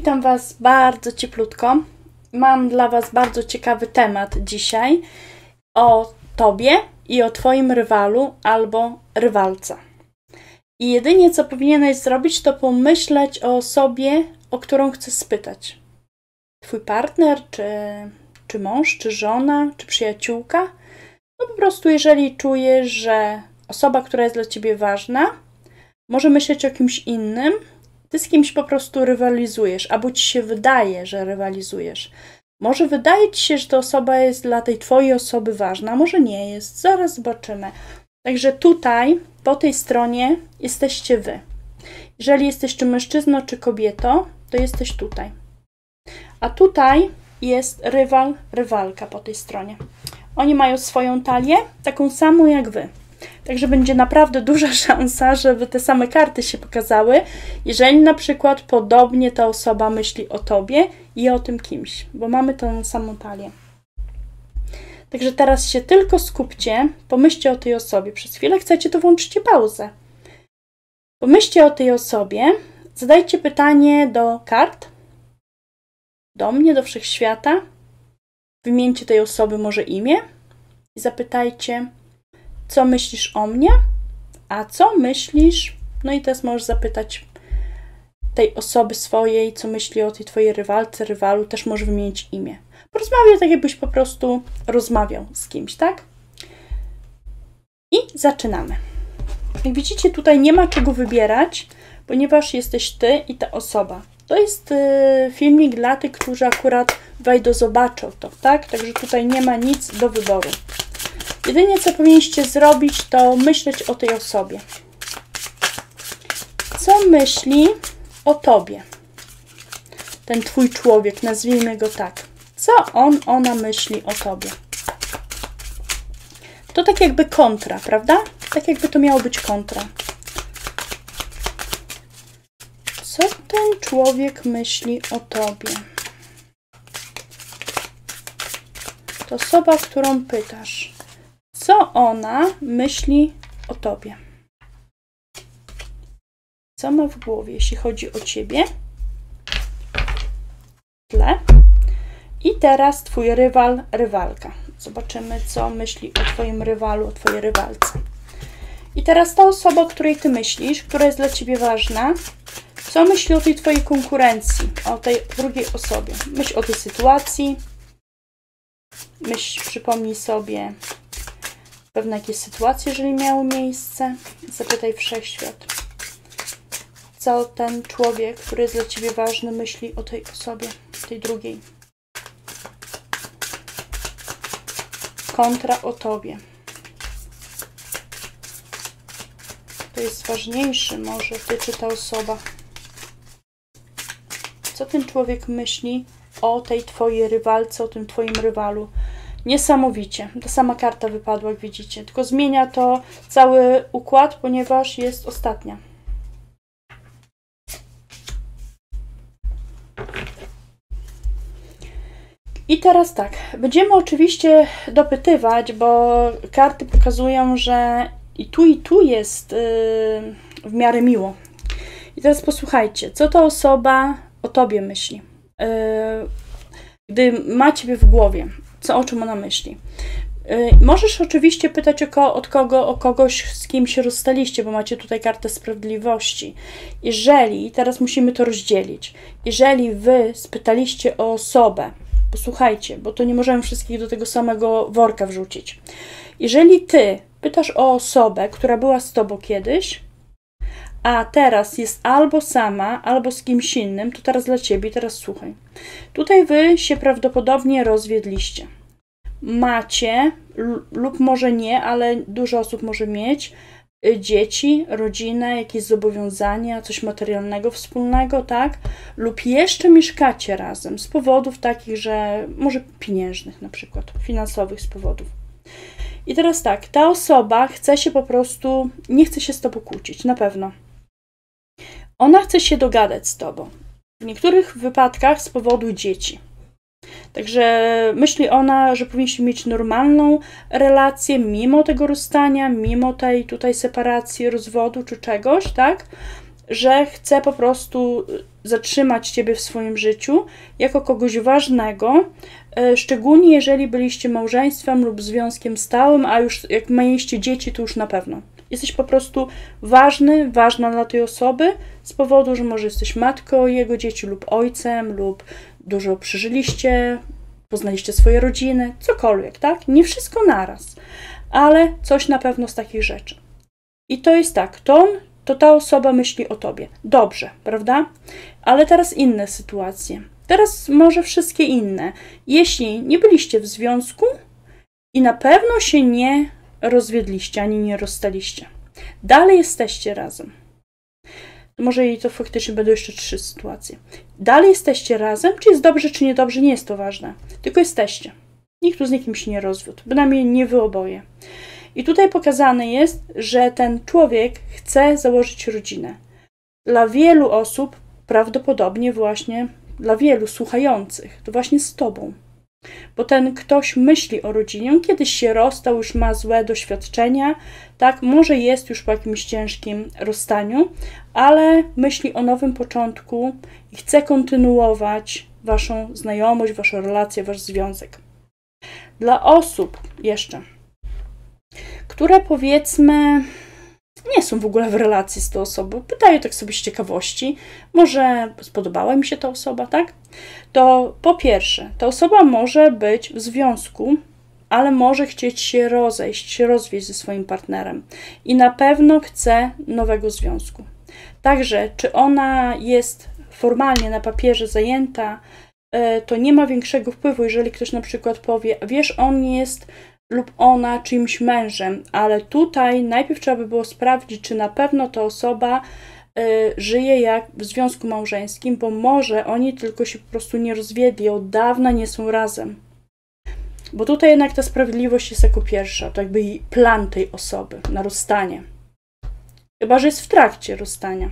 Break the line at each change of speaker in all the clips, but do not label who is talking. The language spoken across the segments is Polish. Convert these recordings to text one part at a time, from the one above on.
Witam Was bardzo cieplutko. Mam dla Was bardzo ciekawy temat dzisiaj o Tobie i o Twoim rywalu albo rywalce. I jedynie co powinieneś zrobić, to pomyśleć o osobie, o którą chcesz spytać. Twój partner, czy mąż, czy żona, czy przyjaciółka. No po prostu jeżeli czujesz, że osoba, która jest dla Ciebie ważna, może myśleć o kimś innym, ty z kimś po prostu rywalizujesz, albo ci się wydaje, że rywalizujesz. Może wydaje ci się, że ta osoba jest dla tej twojej osoby ważna, a może nie jest. Zaraz zobaczymy. Także tutaj, po tej stronie jesteście wy. Jeżeli jesteś czy mężczyzną, czy kobietą, to jesteś tutaj. A tutaj jest rywal, rywalka po tej stronie. Oni mają swoją talię, taką samą jak wy. Także będzie naprawdę duża szansa, żeby te same karty się pokazały, jeżeli na przykład podobnie ta osoba myśli o tobie i o tym kimś, bo mamy tą samą talię. Także teraz się tylko skupcie, pomyślcie o tej osobie. Przez chwilę chcecie, to włączcie pauzę. Pomyślcie o tej osobie, zadajcie pytanie do kart, do mnie, do wszechświata, wymieńcie tej osoby może imię i zapytajcie, co myślisz o mnie, a co myślisz, no i teraz możesz zapytać tej osoby swojej, co myśli o tej twojej rywalce, rywalu, też możesz wymienić imię. Porozmawiaj tak, jakbyś po prostu rozmawiał z kimś, tak? I zaczynamy. Jak widzicie, tutaj nie ma czego wybierać, ponieważ jesteś ty i ta osoba. To jest filmik dla tych, którzy akurat wejdą, zobaczą to, tak? Także tutaj nie ma nic do wyboru. Jedynie co powinniście zrobić, to myśleć o tej osobie. Co myśli o tobie? Ten twój człowiek, nazwijmy go tak. Co ona myśli o tobie? To tak jakby kontra, prawda? Tak jakby to miało być kontra. Co ten człowiek myśli o tobie? To osoba, którą pytasz. Co ona myśli o tobie? Co ma w głowie, jeśli chodzi o ciebie? Tle. I teraz twój rywal, rywalka. Zobaczymy, co myśli o twoim rywalu, o twojej rywalce. I teraz ta osoba, o której ty myślisz, która jest dla ciebie ważna, co myśli o tej twojej konkurencji, o tej drugiej osobie? Myśl o tej sytuacji. Przypomnij sobie pewne jakieś sytuacje, jeżeli miały miejsce. Zapytaj wszechświat. Co ten człowiek, który jest dla ciebie ważny, myśli o tej osobie, tej drugiej. Kontra o tobie. To jest ważniejsze może ty czy ta osoba. Co ten człowiek myśli o tej twojej rywalce, o tym twoim rywalu. Niesamowicie. Ta sama karta wypadła, jak widzicie. Tylko zmienia to cały układ, ponieważ jest ostatnia. I teraz tak. Będziemy oczywiście dopytywać, bo karty pokazują, że i tu jest w miarę miło. I teraz posłuchajcie, co ta osoba o tobie myśli. Gdy ma ciebie w głowie. O czym ona myśli. Możesz oczywiście pytać o kogoś, z kim się rozstaliście, bo macie tutaj kartę sprawiedliwości. Jeżeli, teraz musimy to rozdzielić, jeżeli wy spytaliście o osobę, posłuchajcie, bo to nie możemy wszystkich do tego samego worka wrzucić. Jeżeli ty pytasz o osobę, która była z tobą kiedyś, a teraz jest albo sama, albo z kimś innym, to teraz dla ciebie, teraz słuchaj. Tutaj wy się prawdopodobnie rozwiedliście. Macie, lub może nie, ale dużo osób może mieć dzieci, rodzinę, jakieś zobowiązania, coś materialnego wspólnego, tak? Lub jeszcze mieszkacie razem z powodów takich, że może pieniężnych na przykład, finansowych z powodów. I teraz tak, ta osoba chce się po prostu, nie chce się z tobą kłócić, na pewno. Ona chce się dogadać z tobą. W niektórych wypadkach z powodu dzieci. Także myśli ona, że powinniście mieć normalną relację mimo tego rozstania, mimo tej tutaj separacji, rozwodu czy czegoś, tak? że chce po prostu zatrzymać ciebie w swoim życiu jako kogoś ważnego, szczególnie jeżeli byliście małżeństwem lub związkiem stałym, a już jak mieliście dzieci, to już na pewno. Jesteś po prostu ważny, ważna dla tej osoby z powodu, że może jesteś matką jego dzieci lub ojcem, lub dużo przeżyliście, poznaliście swoje rodziny, cokolwiek, tak? Nie wszystko naraz, ale coś na pewno z takich rzeczy. I to jest tak, to ta osoba myśli o tobie. Dobrze, prawda? Ale teraz inne sytuacje. Teraz może wszystkie inne. Jeśli nie byliście w związku i na pewno się nie rozwiedliście, ani nie rozstaliście. Dalej jesteście razem. Może i to faktycznie będą jeszcze 3 sytuacje. Dalej jesteście razem, czy jest dobrze, czy niedobrze, nie jest to ważne. Tylko jesteście. Nikt tu z nikim się nie rozwiódł. Bynajmniej nie wy oboje. I tutaj pokazane jest, że ten człowiek chce założyć rodzinę. Dla wielu osób, prawdopodobnie właśnie dla wielu słuchających, to właśnie z tobą. Bo ten ktoś myśli o rodzinie, on kiedyś się rozstał, już ma złe doświadczenia, tak, może jest już po jakimś ciężkim rozstaniu, ale myśli o nowym początku i chce kontynuować waszą znajomość, waszą relację, wasz związek. Dla osób jeszcze, które powiedzmy nie są w ogóle w relacji z tą osobą, pytają tak sobie z ciekawości, może spodobała mi się ta osoba, tak? To po pierwsze, ta osoba może być w związku, ale może chcieć się rozwieść ze swoim partnerem i na pewno chce nowego związku. Także, czy ona jest formalnie na papierze zajęta, to nie ma większego wpływu, jeżeli ktoś na przykład powie, wiesz, on jest lub ona czyimś mężem, ale tutaj najpierw trzeba by było sprawdzić, czy na pewno ta osoba żyje jak w związku małżeńskim, bo może oni tylko się po prostu nie rozwiedli, od dawna nie są razem. Bo tutaj jednak ta sprawiedliwość jest jako pierwsza, to jakby plan tej osoby na rozstanie. Chyba że jest w trakcie rozstania.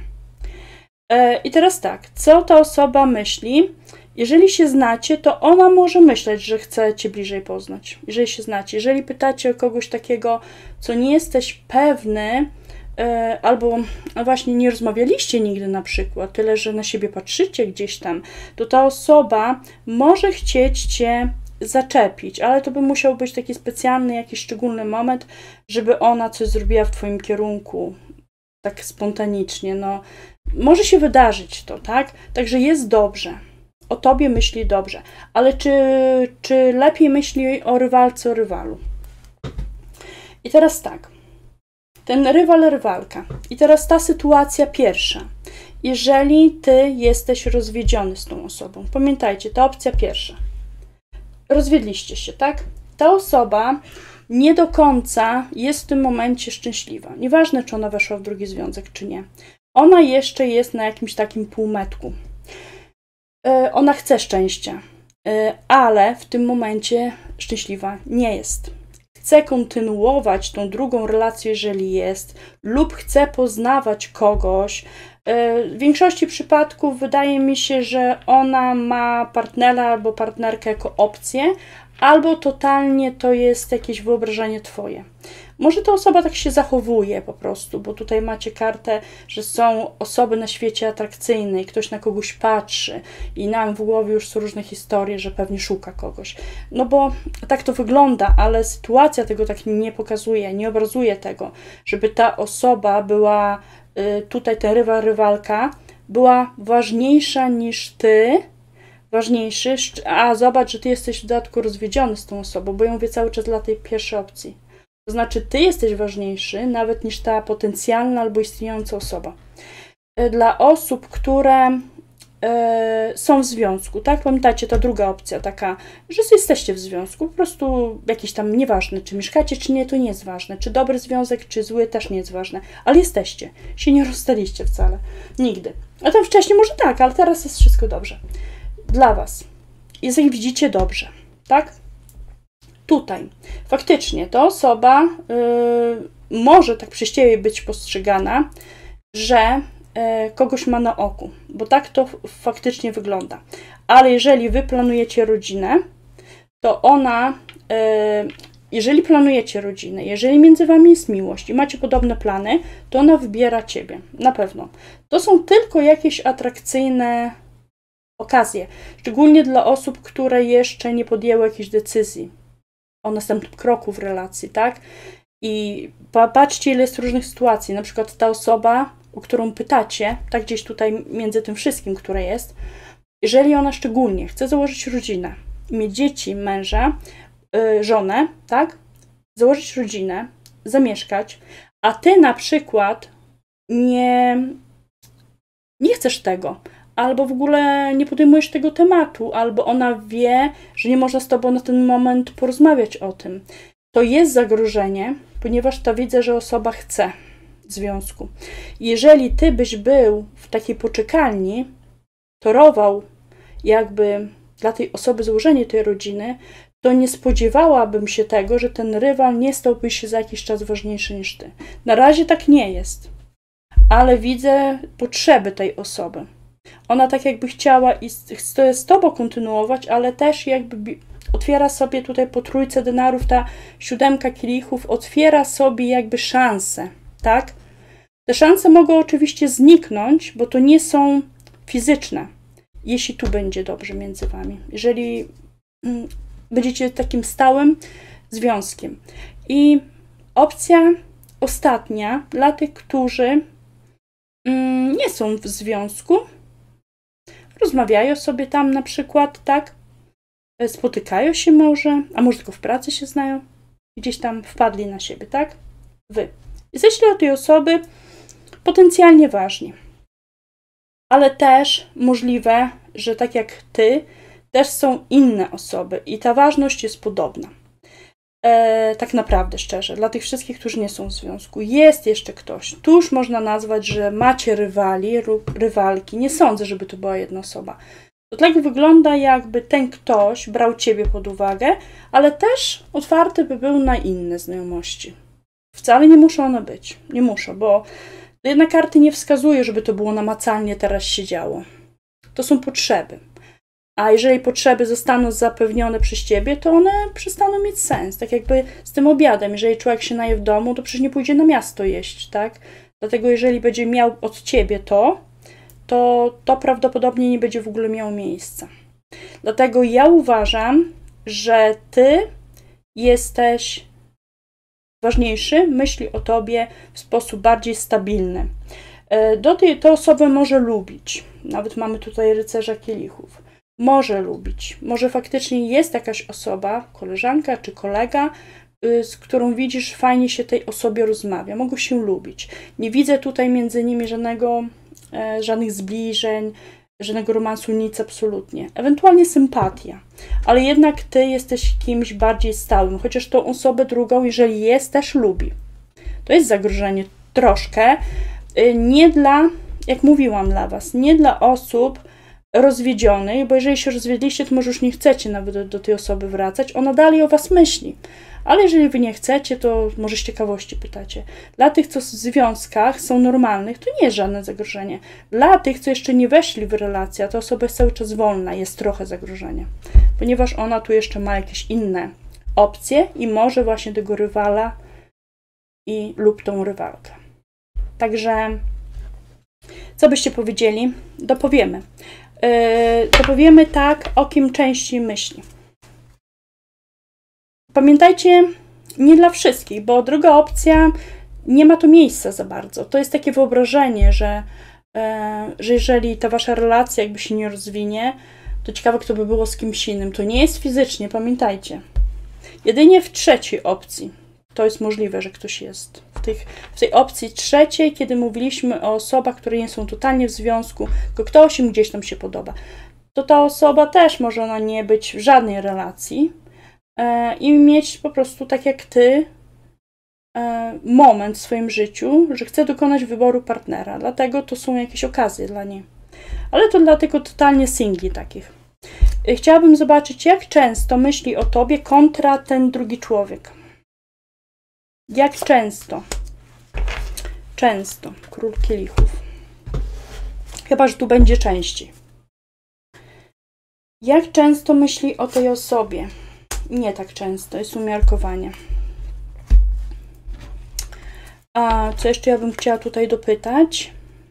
I teraz tak, co ta osoba myśli? Jeżeli się znacie, to ona może myśleć, że chce cię bliżej poznać. Jeżeli się znacie. Jeżeli pytacie o kogoś takiego, co nie jesteś pewny, albo właśnie nie rozmawialiście nigdy na przykład, tyle, że na siebie patrzycie gdzieś tam, to ta osoba może chcieć cię zaczepić, ale to by musiał być taki specjalny, jakiś szczególny moment, żeby ona coś zrobiła w twoim kierunku, tak spontanicznie. No, może się wydarzyć to, tak? Także jest dobrze. O tobie myśli dobrze. Ale czy lepiej myśli o rywalce, o rywalu? I teraz tak. Ten rywal, rywalka. I teraz ta sytuacja pierwsza. Jeżeli ty jesteś rozwiedziony z tą osobą. Pamiętajcie, ta opcja pierwsza. Rozwiedliście się, tak? Ta osoba nie do końca jest w tym momencie szczęśliwa. Nieważne, czy ona weszła w drugi związek, czy nie. Ona jeszcze jest na jakimś takim półmetku. Ona chce szczęścia, ale w tym momencie szczęśliwa nie jest. Chce kontynuować tą drugą relację, jeżeli jest, lub chce poznawać kogoś. W większości przypadków wydaje mi się, że ona ma partnera albo partnerkę jako opcję, albo totalnie to jest jakieś wyobrażenie twoje. Może ta osoba tak się zachowuje po prostu, bo tutaj macie kartę, że są osoby na świecie atrakcyjne i ktoś na kogoś patrzy i nam w głowie już są różne historie, że pewnie szuka kogoś. No bo tak to wygląda, ale sytuacja tego tak nie pokazuje, nie obrazuje tego, żeby ta osoba była, tutaj ta rywalka, była ważniejsza niż ty, ważniejszy, a zobacz, że ty jesteś w dodatku rozwiedziony z tą osobą, bo ja mówię cały czas dla tej pierwszej opcji. To znaczy, ty jesteś ważniejszy nawet niż ta potencjalna albo istniejąca osoba. Dla osób, które są w związku, tak? Pamiętacie, ta druga opcja taka, że jesteście w związku, po prostu jakiś tam, nieważne, czy mieszkacie, czy nie, to nie jest ważne. Czy dobry związek, czy zły, też nie jest ważne. Ale jesteście. Się nie rozstaliście wcale. Nigdy. A tam wcześniej może tak, ale teraz jest wszystko dobrze. Dla was. Jest, jak widzicie, dobrze. Tak? Tutaj faktycznie ta osoba może tak przez ciebie być postrzegana, że kogoś ma na oku, bo tak to faktycznie wygląda. Ale jeżeli wy planujecie rodzinę, to ona jeżeli planujecie rodzinę, jeżeli między wami jest miłość i macie podobne plany, to ona wybiera ciebie, na pewno. To są tylko jakieś atrakcyjne okazje, szczególnie dla osób, które jeszcze nie podjęły jakiejś decyzji o następnym kroku w relacji, tak? I patrzcie, ile jest różnych sytuacji. Na przykład ta osoba, o którą pytacie, tak gdzieś tutaj między tym wszystkim, które jest, jeżeli ona szczególnie chce założyć rodzinę, mieć dzieci, męża, żonę, tak? Założyć rodzinę, zamieszkać, a ty na przykład nie chcesz tego, albo w ogóle nie podejmujesz tego tematu, albo ona wie, że nie można z tobą na ten moment porozmawiać o tym. To jest zagrożenie, ponieważ to widzę, że osoba chce związku. Jeżeli ty byś był w takiej poczekalni, torował jakby dla tej osoby złożenie tej rodziny, to nie spodziewałabym się tego, że ten rywal nie stałby się za jakiś czas ważniejszy niż ty. Na razie tak nie jest, ale widzę potrzeby tej osoby. Ona tak jakby chciała i chce z tobą kontynuować, ale też jakby otwiera sobie tutaj po trójce denarów, ta 7 kielichów otwiera sobie jakby szanse, tak? Te szanse mogą oczywiście zniknąć, bo to nie są fizyczne, jeśli tu będzie dobrze między wami. Jeżeli będziecie takim stałym związkiem. I opcja ostatnia dla tych, którzy nie są w związku, rozmawiają sobie tam na przykład, tak? Spotykają się może, a może tylko w pracy się znają, gdzieś tam wpadli na siebie, tak? Wy. Jesteście dla tej osoby potencjalnie ważni. Ale też możliwe, że tak jak ty, też są inne osoby i ta ważność jest podobna. Tak naprawdę, szczerze, dla tych wszystkich, którzy nie są w związku. Jest jeszcze ktoś. Tu już można nazwać, że macie rywali lub rywalki. Nie sądzę, żeby to była jedna osoba. To tak wygląda, jakby ten ktoś brał ciebie pod uwagę, ale też otwarty by był na inne znajomości. Wcale nie muszą one być. Nie muszą, bo jedna karty nie wskazuje, żeby to było namacalnie teraz się działo. To są potrzeby. A jeżeli potrzeby zostaną zapewnione przez ciebie, to one przestaną mieć sens. Tak jakby z tym obiadem. Jeżeli człowiek się naje w domu, to przecież nie pójdzie na miasto jeść, tak? Dlatego jeżeli będzie miał od ciebie to prawdopodobnie nie będzie w ogóle miało miejsca. Dlatego ja uważam, że ty jesteś ważniejszy, myśli o tobie w sposób bardziej stabilny. Tę osobę może lubić. Nawet mamy tutaj rycerza kielichów. Może lubić. Może faktycznie jest jakaś osoba, koleżanka czy kolega, z którą widzisz, fajnie się tej osobie rozmawia. Mogą się lubić. Nie widzę tutaj między nimi żadnych zbliżeń, żadnego romansu, nic absolutnie. Ewentualnie sympatia. Ale jednak ty jesteś kimś bardziej stałym. Chociaż tą osobę drugą, jeżeli jest, też lubi. To jest zagrożenie troszkę. Nie dla, jak mówiłam dla was, nie dla osób rozwiedzionych, bo jeżeli się rozwiedliście, to może już nie chcecie nawet do tej osoby wracać, ona dalej o was myśli. Ale jeżeli wy nie chcecie, to może z ciekawości pytacie. Dla tych, co w związkach są normalnych, to nie jest żadne zagrożenie. Dla tych, co jeszcze nie weszli w relację, a ta osoba jest cały czas wolna, jest trochę zagrożenie. Ponieważ ona tu jeszcze ma jakieś inne opcje i może właśnie tego rywala lub tą rywalkę. Także co byście powiedzieli? Dopowiemy. Dopowiemy tak, o kim częściej myśli. Pamiętajcie, nie dla wszystkich, bo druga opcja nie ma tu miejsca za bardzo. To jest takie wyobrażenie, że jeżeli ta wasza relacja jakby się nie rozwinie, to ciekawe, kto by było z kimś innym. To nie jest fizycznie, pamiętajcie. Jedynie w trzeciej opcji to jest możliwe, że ktoś jest. W tej opcji trzeciej, kiedy mówiliśmy o osobach, które nie są totalnie w związku, tylko ktoś im gdzieś tam się podoba, to ta osoba też może ona nie być w żadnej relacji i mieć po prostu tak jak ty moment w swoim życiu, że chce dokonać wyboru partnera. Dlatego to są jakieś okazje dla niej. Ale to dlatego totalnie singli takich. Chciałabym zobaczyć, jak często myśli o tobie kontra ten drugi człowiek. Jak często? Często. Król kielichów. Chyba, że tu będzie częściej. Jak często myśli o tej osobie? nie tak często, jest umiarkowanie. A co jeszcze ja bym chciała tutaj dopytać?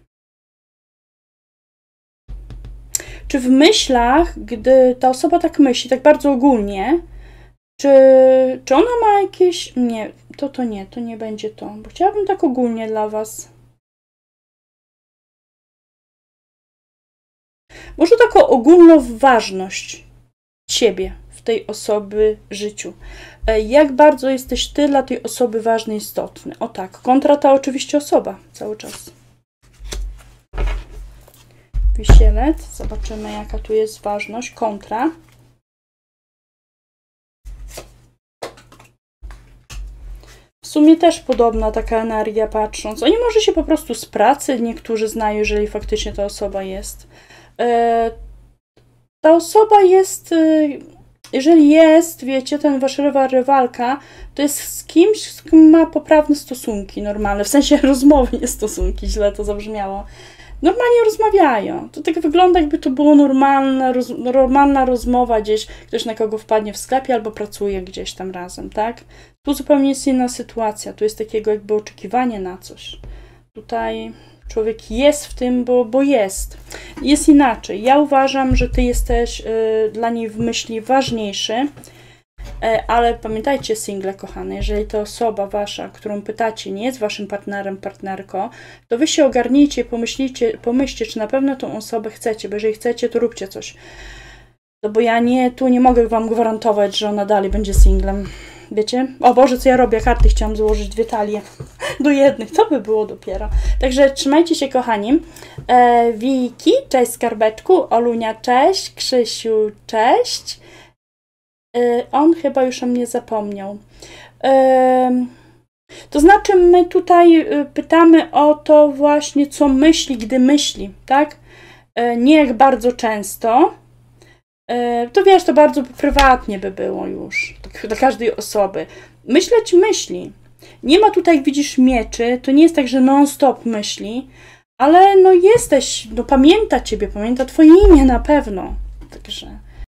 Czy w myślach, gdy ta osoba tak myśli, tak bardzo ogólnie, czy ona ma jakieś... Nie, to nie będzie to, bo chciałabym tak ogólnie dla Was. Może taką ogólną ważność Ciebie w tej osoby życiu. Jak bardzo jesteś Ty dla tej osoby ważny, istotny. O tak, kontra ta oczywiście osoba cały czas. Wisielec, zobaczymy jaka tu jest ważność, kontra. W sumie też podobna taka energia patrząc. Oni może się po prostu z pracy niektórzy znają, jeżeli faktycznie ta osoba jest. Ta osoba jest, jeżeli jest, wiecie, ten wasz rywal, rywalka, to jest z kimś, z kim ma poprawne stosunki normalne, w sensie rozmowy, nie stosunki, źle to zabrzmiało. Normalnie rozmawiają. To tak wygląda, jakby to było normalna rozmowa gdzieś, ktoś na kogo wpadnie w sklepie albo pracuje gdzieś tam razem, tak? Tu zupełnie jest inna sytuacja. Tu jest takiego jakby oczekiwanie na coś. Tutaj człowiek jest w tym, bo jest. Jest inaczej. Ja uważam, że Ty jesteś dla niej w myśli ważniejszy, ale pamiętajcie, single kochane, jeżeli ta osoba wasza, którą pytacie, nie jest waszym partnerem, partnerką, to wy się ogarnijcie, pomyślcie, czy na pewno tą osobę chcecie, bo jeżeli chcecie, to róbcie coś. No bo ja tu nie mogę wam gwarantować, że ona dalej będzie singlem. Wiecie? O Boże, co ja robię? Karty chciałam założyć 2 talie do jednych. Co by było dopiero? Także trzymajcie się, kochani. Wiki, cześć skarbeczku. Olunia, cześć. Krzysiu, cześć. On chyba już o mnie zapomniał. To znaczy, my tutaj pytamy o to właśnie, co myśli, gdy myśli, tak? Nie jak bardzo często. To wiesz, to bardzo prywatnie by było już dla każdej osoby. Myśleć myśli. Nie ma tutaj, jak widzisz, mieczy. To nie jest tak, że non-stop myśli, ale no jesteś, no pamięta Ciebie, pamięta Twoje imię na pewno. Także